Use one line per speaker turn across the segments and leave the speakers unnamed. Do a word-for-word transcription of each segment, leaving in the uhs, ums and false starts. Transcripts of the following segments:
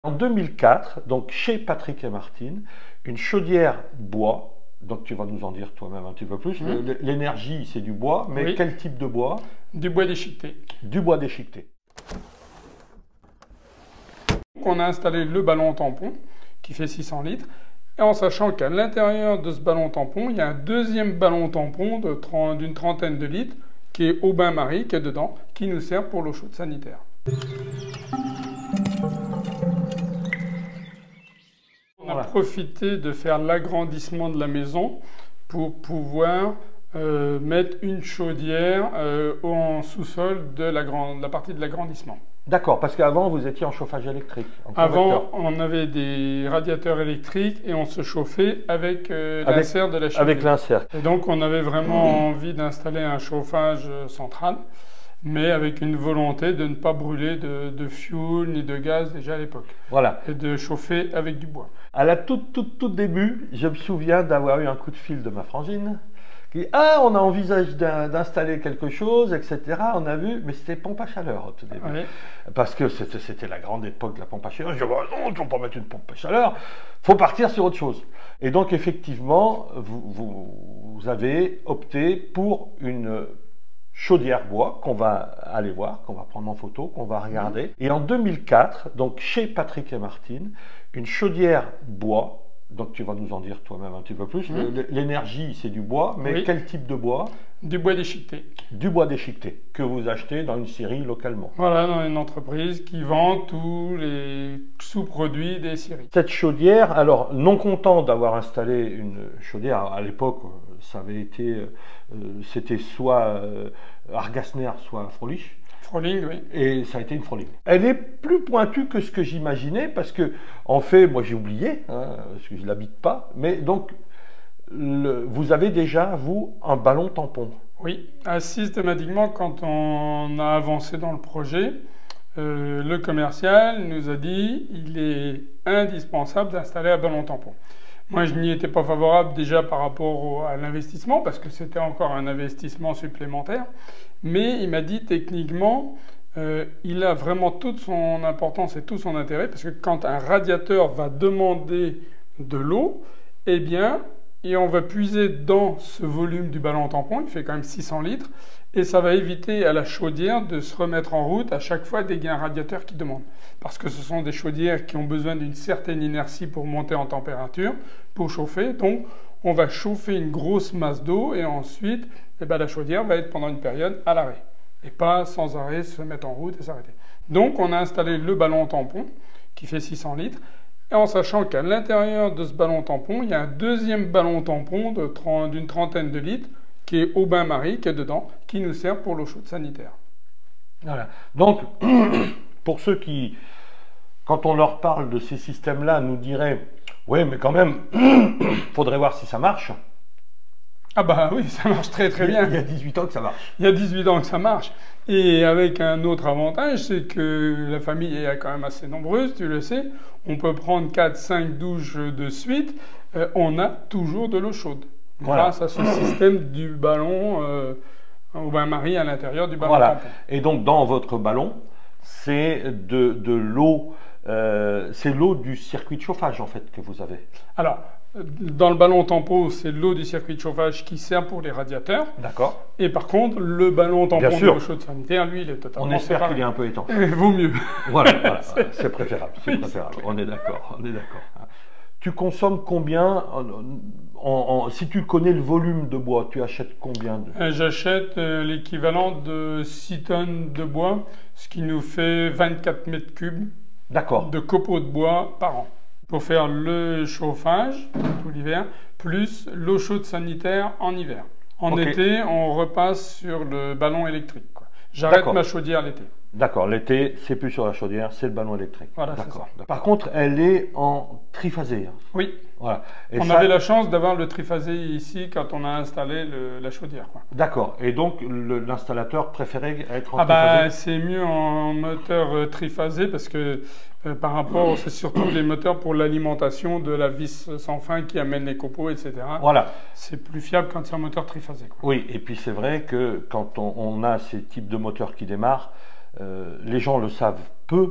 En deux mille quatre, donc chez Patrick et Martine, une chaudière bois, donc tu vas nous en dire toi-même un petit peu plus. Mmh. L'énergie, c'est du bois, mais oui. Quel type de bois?
Du bois déchiqueté.
Du bois déchiqueté.
On a installé le ballon tampon qui fait six cents litres, et en sachant qu'à l'intérieur de ce ballon tampon, il y a un deuxième ballon tampon d'une trentaine de litres qui est au bain-marie, qui est dedans, qui nous sert pour l'eau chaude sanitaire. On a profité de faire l'agrandissement de la maison pour pouvoir euh, mettre une chaudière euh, en sous-sol de la, grande, la partie de l'agrandissement.
D'accord, parce qu'avant vous étiez en chauffage électrique. En
Avant, on avait des radiateurs électriques et on se chauffait avec euh, l'insert de la cheminée.
Avec l'insert.
Et donc on avait vraiment envie d'installer un chauffage central, mais avec une volonté de ne pas brûler de, de fioul ni de gaz déjà à l'époque.
Voilà.
Et de chauffer avec du bois.
À la toute, toute, tout début, je me souviens d'avoir eu un coup de fil de ma frangine qui dit « Ah, on a envisagé d'installer quelque chose, et cetera » On a vu, mais c'était pompe à chaleur au tout début. Oui. Parce que c'était la grande époque de la pompe à chaleur. Je dis oh, « Non, tu ne peux pas mettre une pompe à chaleur, il faut partir sur autre chose. » Et donc, effectivement, vous, vous, vous avez opté pour une chaudière bois qu'on va aller voir, qu'on va prendre en photo, qu'on va regarder. Mmh. Et en deux mille quatre, donc chez Patrick et Martine, une chaudière bois, donc tu vas nous en dire toi-même un petit peu plus. Mmh. L'énergie, c'est du bois, mais oui. Quel type de bois?
Du bois déchiqueté.
Du bois déchiqueté, que vous achetez dans une scierie localement.
Voilà, dans une entreprise qui vend tous les sous-produits des scieries.
Cette chaudière, alors non content d'avoir installé une chaudière, à l'époque, ça avait été, euh, c'était soit euh, Argasner, soit Frolich.
Froling, oui.
Et ça a été une Froling. Elle est plus pointue que ce que j'imaginais, parce que, en fait, moi j'ai oublié, hein, parce que je ne l'habite pas, mais donc, le, vous avez déjà, vous, un ballon tampon.
Oui, systématiquement, quand on a avancé dans le projet, euh, le commercial nous a dit il est indispensable d'installer un ballon tampon. Moi, je n'y étais pas favorable déjà par rapport au, à l'investissement, parce que c'était encore un investissement supplémentaire. Mais il m'a dit techniquement, euh, il a vraiment toute son importance et tout son intérêt, parce que quand un radiateur va demander de l'eau, eh bien, et on va puiser dans ce volume du ballon tampon, il fait quand même six cents litres, et ça va éviter à la chaudière de se remettre en route à chaque fois dès qu'il y a un radiateur qui demande. Parce que ce sont des chaudières qui ont besoin d'une certaine inertie pour monter en température, pour chauffer. Donc, on va chauffer une grosse masse d'eau et ensuite, eh ben, la chaudière va être pendant une période à l'arrêt. Et pas sans arrêt se mettre en route et s'arrêter. Donc, on a installé le ballon tampon qui fait six cents litres. Et en sachant qu'à l'intérieur de ce ballon tampon, il y a un deuxième ballon tampon d'une trentaine de litres qui est au bain-marie, qui est dedans, qui nous sert pour l'eau chaude sanitaire.
Voilà. Donc, pour ceux qui, quand on leur parle de ces systèmes-là, nous diraient « Oui, mais quand même, il faudrait voir si ça marche. »
Ah bah oui, ça marche très très bien.
Il y a dix-huit ans que ça marche.
Il y a dix-huit ans que ça marche. Et avec un autre avantage, c'est que la famille est quand même assez nombreuse, tu le sais. On peut prendre quatre cinq douches de suite, euh, on a toujours de l'eau chaude. Voilà. Grâce à ce système du ballon euh, au bain-marie à l'intérieur du ballon.
Voilà.
Tampon.
Et donc dans votre ballon, c'est de, de l'eau, euh, c'est l'eau du circuit de chauffage en fait que vous avez.
Alors, dans le ballon tampon, c'est l'eau du circuit de chauffage qui sert pour les radiateurs.
D'accord.
Et par contre, le ballon tampon de l'eau chaude sanitaire, lui, il est totalement
On espère qu'il est un peu étanche.
Vaut mieux.
Voilà, voilà. c'est préférable. C'est préférable. On est d'accord. On est d'accord. Tu consommes combien en, en, en, si tu connais le volume de bois, tu achètes combien de...
J'achète euh, l'équivalent de six tonnes de bois, ce qui nous fait vingt-quatre mètres cubes de copeaux de bois par an. Pour faire le chauffage tout l'hiver, plus l'eau chaude sanitaire en hiver. En okay. été, on repasse sur le ballon électrique. J'arrête ma chaudière l'été.
D'accord, l'été, c'est plus sur la chaudière, c'est le ballon électrique.
Voilà, c'est ça.
Par contre, elle est en triphasé. Hein.
Oui.
Voilà. Et
on
ça...
avait la chance d'avoir le triphasé ici quand on a installé le, la chaudière.
D'accord. Et donc, l'installateur préférait être en
ah
triphasé?
bah, c'est mieux en moteur euh, triphasé parce que euh, par rapport, c'est surtout les moteurs pour l'alimentation de la vis sans fin qui amène les copeaux, et cetera.
Voilà.
C'est plus fiable quand c'est un moteur triphasé. Quoi.
Oui, et puis c'est vrai que quand on, on a ces types de moteurs qui démarrent, Euh, les gens le savent peu,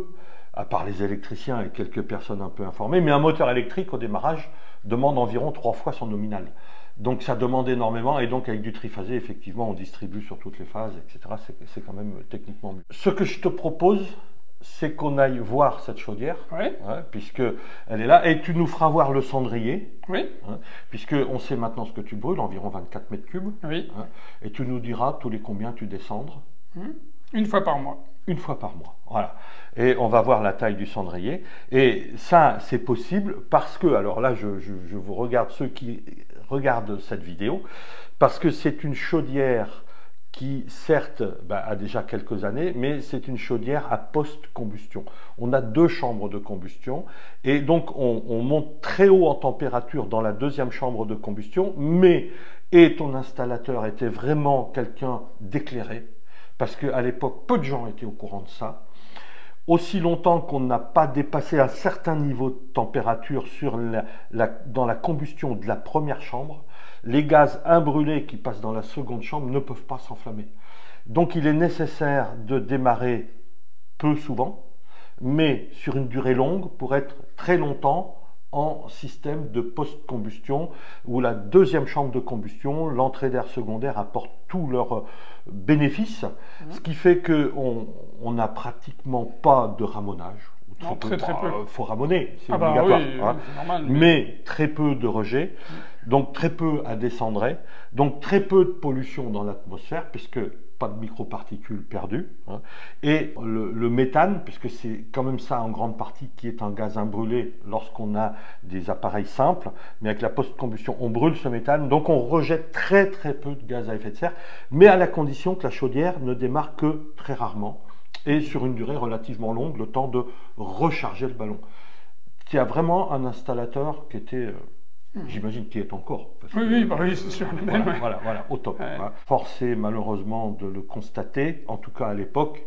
à part les électriciens et quelques personnes un peu informées, mais un moteur électrique au démarrage demande environ trois fois son nominal. Donc ça demande énormément, et donc avec du triphasé, effectivement, on distribue sur toutes les phases, et cetera. C'est quand même techniquement mieux. Ce que je te propose, c'est qu'on aille voir cette chaudière,
oui.
hein, puisqu'elle est là, et tu nous feras voir le cendrier,
oui.
hein, puisqu'on sait maintenant ce que tu brûles, environ vingt-quatre mètres cubes,
oui.
hein, et tu nous diras tous les combien tu descendres.
Hum. Une fois par mois.
Une fois par mois, voilà. Et on va voir la taille du cendrier. Et ça, c'est possible parce que, alors là, je, je, je vous regarde ceux qui regardent cette vidéo, parce que c'est une chaudière qui, certes, bah, a déjà quelques années, mais c'est une chaudière à post-combustion. On a deux chambres de combustion, et donc on, on monte très haut en température dans la deuxième chambre de combustion, mais, et ton installateur était vraiment quelqu'un d'éclairé, parce qu'à l'époque, peu de gens étaient au courant de ça. Aussi longtemps qu'on n'a pas dépassé un certain niveau de température sur la, la, dans la combustion de la première chambre, les gaz imbrûlés qui passent dans la seconde chambre ne peuvent pas s'enflammer. Donc il est nécessaire de démarrer peu souvent, mais sur une durée longue pour être très longtemps en système de post-combustion, où la deuxième chambre de combustion, l'entrée d'air secondaire apporte tous leurs bénéfices, mmh. ce qui fait qu'on n'a pratiquement pas de ramonage.
Non, très, très peu.
Il faut ramoner, c'est
ah
obligatoire.
Bah oui,
hein.
normal,
mais... mais très peu de rejet, mmh. donc très peu à descendre, donc très peu de pollution dans l'atmosphère, puisque pas de microparticules perdues, hein. Et le, le méthane, puisque c'est quand même ça en grande partie qui est un gaz imbrûlé lorsqu'on a des appareils simples, mais avec la post-combustion, on brûle ce méthane, donc on rejette très très peu de gaz à effet de serre, mais à la condition que la chaudière ne démarre que très rarement, et sur une durée relativement longue, le temps de recharger le ballon. Il y a vraiment un installateur qui était... Euh, J'imagine qu'il est encore. Parce
oui,
que,
oui, bah oui, c'est sûr.
Voilà,
ouais.
voilà, voilà, au top.
Ouais.
Hein. Forcé malheureusement de le constater, en tout cas à l'époque,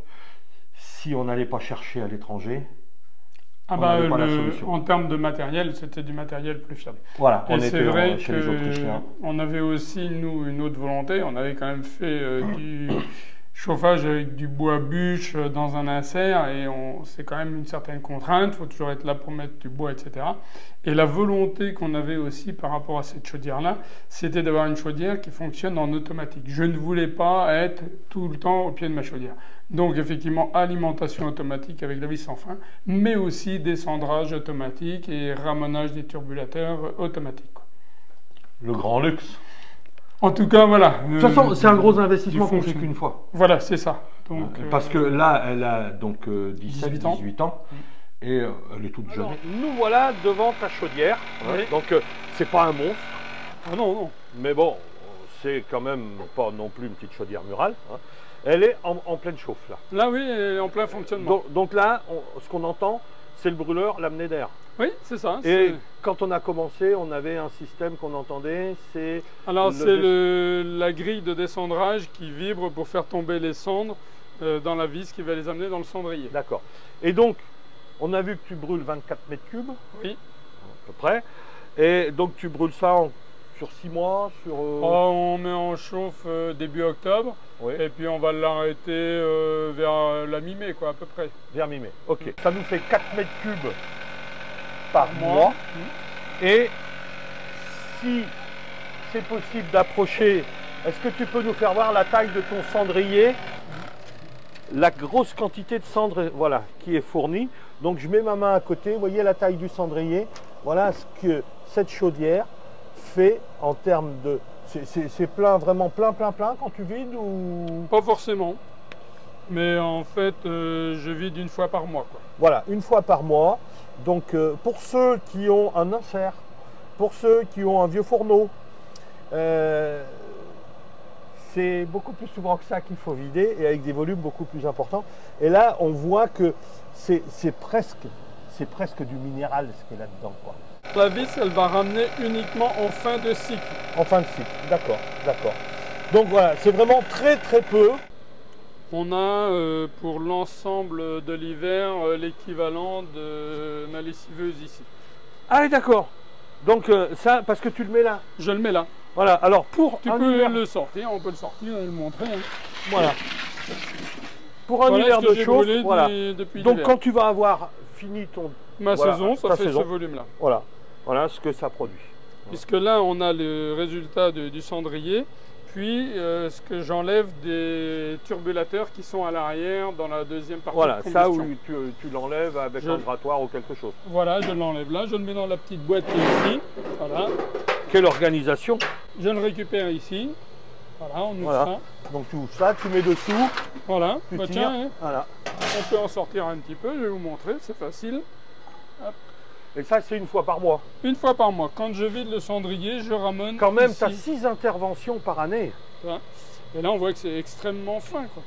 si on n'allait pas chercher à l'étranger,
ah bah, pas le, la solution. En termes de matériel, c'était du matériel plus fiable.
Voilà,
et
on était
vrai
chez
que
les Autrichiens.
On avait aussi, nous, une autre volonté. On avait quand même fait euh, du chauffage avec du bois bûche dans un insert, et c'est quand même une certaine contrainte, il faut toujours être là pour mettre du bois, et cetera. Et la volonté qu'on avait aussi par rapport à cette chaudière-là, c'était d'avoir une chaudière qui fonctionne en automatique. Je ne voulais pas être tout le temps au pied de ma chaudière. Donc effectivement, alimentation automatique avec la vis sans fin, mais aussi descendrage automatique et ramonage des turbulateurs automatiques.
Le grand luxe.
En tout cas, voilà.
De toute façon, c'est un gros investissement qu'on fait qu'une fois.
Voilà, c'est ça. Donc,
Parce que là, elle a donc euh, dix-sept, dix-huit ans. Mmh. Et euh, elle est toute jeune. Alors, nous voilà devant ta chaudière. Hein, oui. Donc, euh, c'est pas un monstre.
Ah non, non.
Mais bon, c'est quand même pas non plus une petite chaudière murale. Hein. Elle est en, en pleine chauffe, là.
Là, oui, elle est en plein fonctionnement.
Donc, donc là, on, ce qu'on entend, c'est le brûleur, l'amener d'air.
Oui, c'est ça.
Et quand on a commencé, on avait un système qu'on entendait, c'est...
Alors, c'est la grille de descendrage qui vibre pour faire tomber les cendres euh, dans la vis qui va les amener dans le cendrier.
D'accord. Et donc, on a vu que tu brûles vingt-quatre mètres cubes.
Oui.
À peu près. Et donc, tu brûles ça en, sur six mois sur, euh...
oh, on met en chauffe euh, début octobre. Oui. Et puis, on va l'arrêter euh, vers la mi-mai, quoi, à peu près.
Vers mi-mai. Ok. Mmh. Ça nous fait quatre mètres cubes par mois. mois. Mmh. Et si c'est possible d'approcher, est-ce que tu peux nous faire voir la taille de ton cendrier? Mmh. La grosse quantité de cendre, voilà, qui est fournie. Donc je mets ma main à côté, vous voyez la taille du cendrier. Voilà ce que cette chaudière fait en termes de... C'est plein, vraiment plein, plein, plein quand tu vides ou...
Pas forcément. Mais en fait, euh, je vide une fois par mois, quoi.
Voilà, une fois par mois. Donc euh, pour ceux qui ont un insert, pour ceux qui ont un vieux fourneau, euh, c'est beaucoup plus souvent que ça qu'il faut vider et avec des volumes beaucoup plus importants. Et là, on voit que c'est presque, c'est presque du minéral ce qui est là-dedans, quoi.
La vis, elle va ramener uniquement en fin de cycle.
En fin de cycle, d'accord, d'accord. Donc voilà, c'est vraiment très très peu.
On a euh, pour l'ensemble de l'hiver euh, l'équivalent de ma lessiveuse ici.
Ah oui, d'accord. Donc euh, ça, parce que tu le mets là.
Je le mets là.
Voilà, alors pour
Tu peux hiver... le sortir, on peut le sortir et le montrer. Hein.
Voilà. pour un
voilà
hiver
ce que
de chauffe,
brûlé
voilà.
des, depuis
Donc
l'hiver.
quand tu vas avoir fini ton
Ma
voilà,
saison, ça
ta
fait
saison,
ce volume-là.
Voilà, voilà ce que ça produit.
Puisque là, on a le résultat de, du cendrier, puis euh, ce que j'enlève des turbulateurs qui sont à l'arrière dans la deuxième partie
Voilà,
de
ça
combustion.
où tu, tu l'enlèves avec
Je...
un grattoir ou quelque chose.
Voilà, je l'enlève là, je le mets dans la petite boîte qui est ici. Voilà.
Quelle organisation!
Je le récupère ici. Voilà, on ouvre
Voilà.
ça.
Donc tu ouvres ça, tu mets dessous.
Voilà,
tu
bah,
tires,
tiens, hein,
voilà.
on peut en sortir un petit peu, je vais vous montrer, c'est facile. Hop.
Et ça, c'est une fois par mois.
Une fois par mois, quand je vide le cendrier, je ramène.
Quand même,
ici.
tu as six interventions par année.
Voilà. Et là, on voit que c'est extrêmement fin, quoi.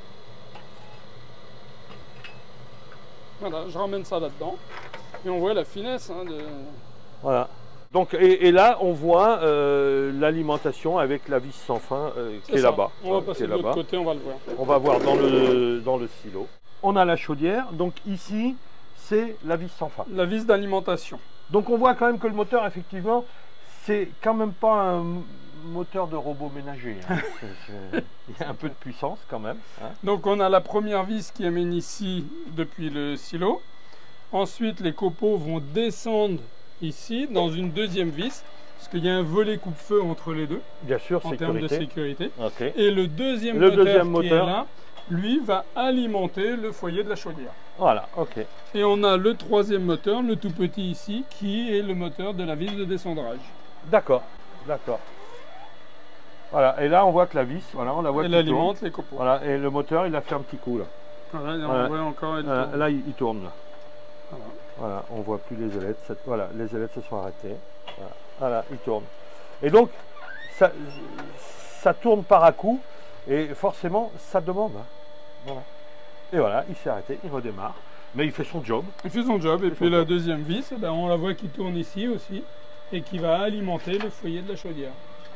Voilà, je ramène ça là-dedans. Et on voit la finesse hein, de...
Voilà. Donc, et, et là, on voit euh, l'alimentation avec la vis sans fin euh, qui est, est là-bas.
On va
euh,
passer de l'autre côté, on va le voir.
On va voir dans le, dans le silo. On a la chaudière. Donc ici, c'est la vis sans fin.
La vis d'alimentation.
Donc on voit quand même que le moteur, effectivement, c'est quand même pas un moteur de robot ménager. Hein. Il y a un peu de puissance quand même. Hein.
Donc on a la première vis qui amène ici depuis le silo. Ensuite, les copeaux vont descendre ici dans une deuxième vis, parce qu'il y a un volet coupe-feu entre les deux.
Bien sûr,
en
sécurité.
termes de sécurité.
Okay.
Et le deuxième
le
moteur,
deuxième
qui
moteur.
est là, lui va alimenter le foyer de la chaudière.
Voilà, ok.
Et on a le troisième moteur, le tout petit ici, qui est le moteur de la vis de descendrage.
D'accord, d'accord. Voilà, et là on voit que la vis, voilà, on la voit.
Elle alimente les copeaux.
Voilà, et le moteur, il a fait un petit coup là.
Voilà, on
voilà.
voit encore. Elle
euh, là, il, il tourne là.
Voilà.
Voilà, on voit plus les ailettes. Cette, voilà, les ailettes se sont arrêtées. Voilà, voilà, il tourne. Et donc, ça, ça tourne par à coup, et forcément, ça demande. Hein. Voilà. Et voilà, il s'est arrêté, il redémarre, mais il fait son job.
Il fait son job, et puis la
job.
deuxième vis, eh ben, on la voit qui tourne ici aussi, et qui va alimenter le foyer de la chaudière.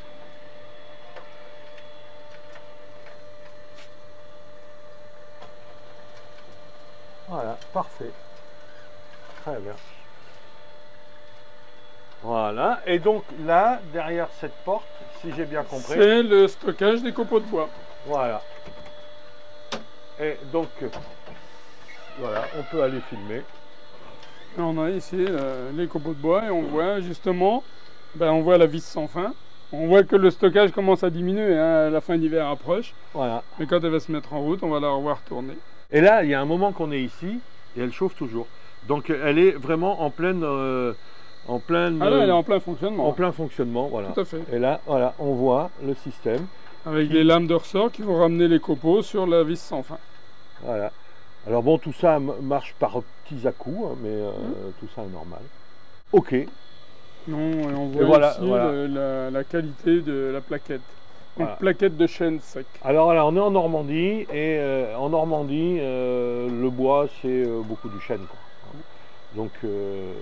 Voilà, parfait. Très bien. Voilà, et donc là, derrière cette porte, si j'ai bien compris...
C'est le stockage des copeaux de bois.
Voilà. Et donc, voilà, on peut aller filmer.
Et on a ici euh, les copeaux de bois, et on voit justement, ben, on voit la vis sans fin. On voit que le stockage commence à diminuer, hein, la fin d'hiver approche.
Voilà.
Mais quand elle va se mettre en route, on va la revoir tourner.
Et là, il y a un moment qu'on est ici, et elle chauffe toujours. Donc elle est vraiment en pleine... Euh, en pleine...
Ah là, elle est en plein fonctionnement.
En plein fonctionnement, voilà.
Tout à fait.
Et là, voilà, on voit le système.
Avec
qui...
les lames de ressort qui vont ramener les copeaux sur la vis sans fin.
Voilà. Alors bon, tout ça marche par petits à-coups, hein, mais euh, mmh. tout ça est normal. Ok.
Non, et on voit
et voilà,
ici
voilà.
Le, la, la qualité de la plaquette. Donc voilà. Plaquette de chêne sec.
Alors là, on est en Normandie, et euh, en Normandie, euh, le bois, c'est euh, beaucoup du chêne, quoi. Donc... Euh...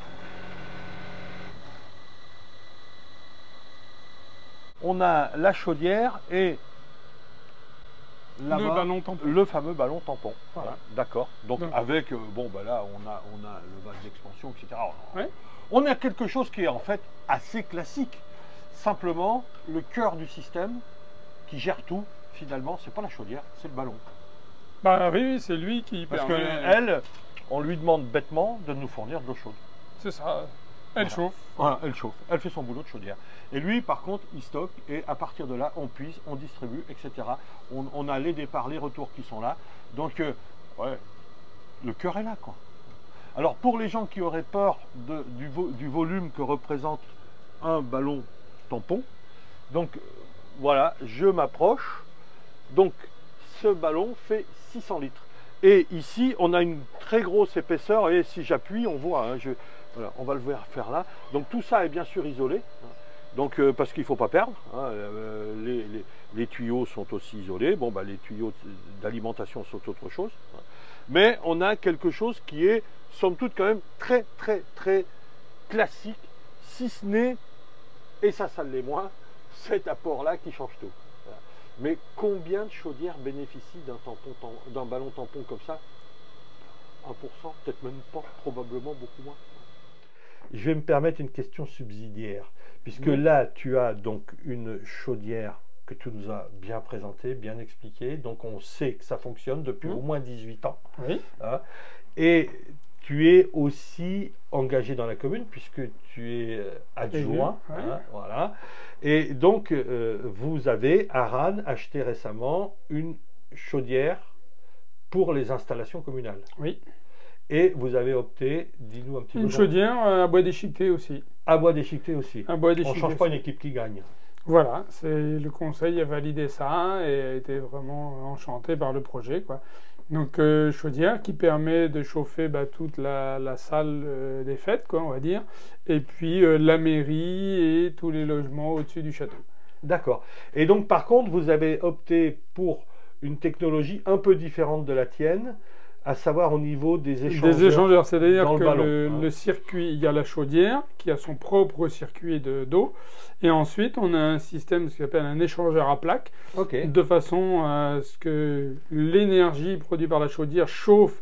on a la chaudière et
le, ballon tampon.
le fameux ballon tampon.
Voilà.
D'accord. Donc, Donc avec, euh, bon, bah là, on a, on a le vase d'expansion, et cetera. Ouais. On a quelque chose qui est en fait assez classique. Simplement, le cœur du système qui gère tout, finalement, c'est pas la chaudière, c'est le ballon.
Bah oui, c'est lui qui
Parce
permet...
qu'elle, on lui demande bêtement de nous fournir de l'eau chaude.
C'est ça. Elle
voilà.
chauffe.
Voilà, elle chauffe. Elle fait son boulot de chaudière. Et lui, par contre, il stocke et à partir de là, on puise, on distribue, et cetera. On, on a les départs, les retours qui sont là. Donc, euh, ouais, le cœur est là, quoi. Alors, pour les gens qui auraient peur de, du, vo, du volume que représente un ballon tampon, donc, euh, voilà, je m'approche. Donc, ce ballon fait six cents litres. Et ici, on a une très grosse épaisseur. Et si j'appuie, on voit, hein, je... Voilà, on va le voir faire là. Donc tout ça est bien sûr isolé. Donc euh, parce qu'il ne faut pas perdre. Hein, euh, les, les, les tuyaux sont aussi isolés. Bon, bah, les tuyaux d'alimentation sont autre chose. Hein. Mais on a quelque chose qui est, somme toute, quand même très très très classique, si ce n'est, et ça, ça l'est moins, cet apport-là qui change tout. Voilà. Mais combien de chaudières bénéficient d'un tampon, d'un ballon tampon comme ça? un pour cent, peut-être même pas, probablement beaucoup moins. Je vais me permettre une question subsidiaire, puisque mmh. là, tu as donc une chaudière que tu nous as bien présenté, bien expliqué. Donc on sait que ça fonctionne depuis mmh. au moins dix-huit ans.
Oui.
Hein. Et tu es aussi engagé dans la commune puisque tu es adjoint.
Oui.
Hein, voilà. Et donc euh, vous avez à Rannes acheté récemment une chaudière pour les installations communales.
Oui.
Et vous avez opté, dis-nous un petit
une
peu.
Une chaudière à bois déchiqueté aussi.
À bois déchiqueté aussi.
À bois déchiqueté.
On ne change pas une équipe qui gagne.
Voilà, c'est le conseil a validé ça et a été vraiment enchanté par le projet, quoi. Donc euh, chaudière qui permet de chauffer bah, toute la, la salle euh, des fêtes, quoi, on va dire, et puis euh, la mairie et tous les logements au-dessus du château.
D'accord. Et donc par contre, vous avez opté pour une technologie un peu différente de la tienne, à savoir au niveau des échangeurs.
Des échangeurs, c'est-à-dire que le,
ballon,
le,
hein.
le circuit, il y a la chaudière qui a son propre circuit d'eau, et ensuite on a un système, ce qu'on appelle un échangeur à plaques,
okay.
de façon à ce que l'énergie produite par la chaudière chauffe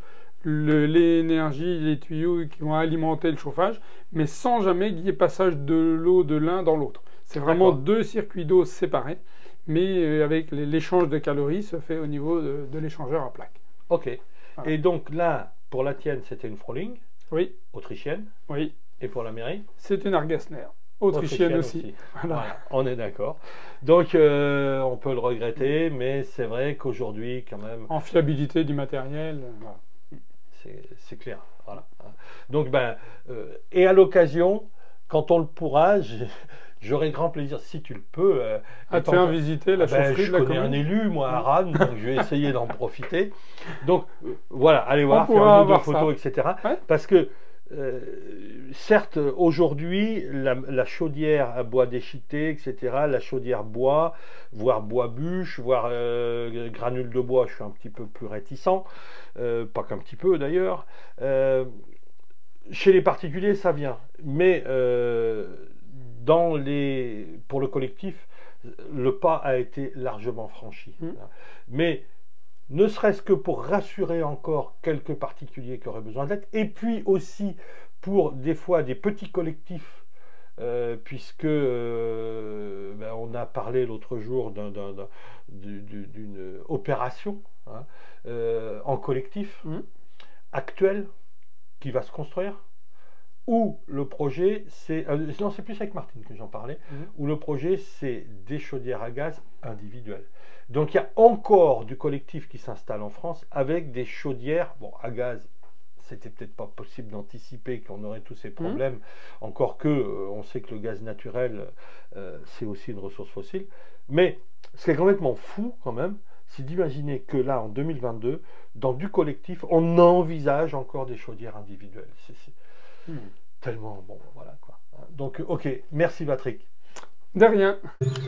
l'énergie, les tuyaux qui vont alimenter le chauffage, mais sans jamais qu'il y ait passage de l'eau de l'un dans l'autre. C'est vraiment deux circuits d'eau séparés, mais avec l'échange de calories se fait au niveau de, de l'échangeur à plaques.
Ok. Voilà. Et donc là, pour la tienne, c'était une Froling.
Oui.
Autrichienne.
Oui.
Et pour la mairie?
C'est une Argasner. Autrichienne, autrichienne aussi. aussi.
Voilà. Voilà, on est d'accord. Donc, euh, on peut le regretter, mais c'est vrai qu'aujourd'hui, quand même...
En fiabilité du matériel, voilà.
C'est clair. Voilà. Donc, ben, euh, et à l'occasion, quand on le pourra, j'aurai grand plaisir, si tu le peux... Euh,
à te faire visiter la
ah ben,
chaufferie
je
de la
connais
commune.
un élu, moi, à Rannes, donc je vais essayer d'en profiter. Donc, euh, voilà, allez voir,
faire
une ou deux photos, et cetera.
Ouais.
Parce que, euh, certes, aujourd'hui, la, la chaudière à bois déchiqueté, et cetera, la chaudière bois, voire bois bûche, voire euh, granule de bois, je suis un petit peu plus réticent, euh, pas qu'un petit peu d'ailleurs. Euh, chez les particuliers, ça vient. Mais euh, dans les, pour le collectif, le pas a été largement franchi. Mmh. Mais ne serait-ce que pour rassurer encore quelques particuliers qui auraient besoin d'aide, et puis aussi pour des fois des petits collectifs, euh, puisque euh, ben, on a parlé l'autre jour d'une opération hein, euh, en collectif mmh. actuelle qui va se construire, où le projet, c'est... Euh, non, c'est plus avec Martine que j'en parlais, mmh. où le projet, c'est des chaudières à gaz individuelles. Donc, il y a encore du collectif qui s'installe en France avec des chaudières, bon, à gaz, c'était peut-être pas possible d'anticiper qu'on aurait tous ces problèmes, mmh. encore que, euh, on sait que le gaz naturel, euh, c'est aussi une ressource fossile. Mais, ce qui est complètement fou, quand même, c'est d'imaginer que là, en deux mille vingt-deux, dans du collectif, on envisage encore des chaudières individuelles. C'est... Mmh. Tellement bon, voilà quoi. Donc, ok, merci Patrick.
De rien.